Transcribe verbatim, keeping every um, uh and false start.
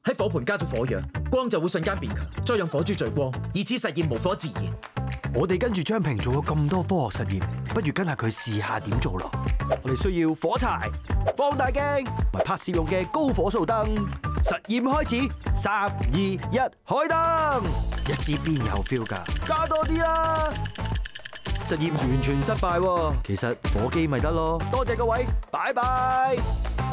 喺火盆加咗火藥，光就會瞬間變強，再用火珠聚光，以此實現無火自燃。 我哋跟住張平做咗咁多科學實驗，不如跟下佢試下點做咯。 我哋需要火柴、放大鏡同埋拍攝用嘅高火數燈。實驗開始，三、二、一，開燈！ 一支邊有 feel 㗎？ 加多啲啦！實驗完全失敗喎，其實火機咪得咯。多謝各位，拜拜。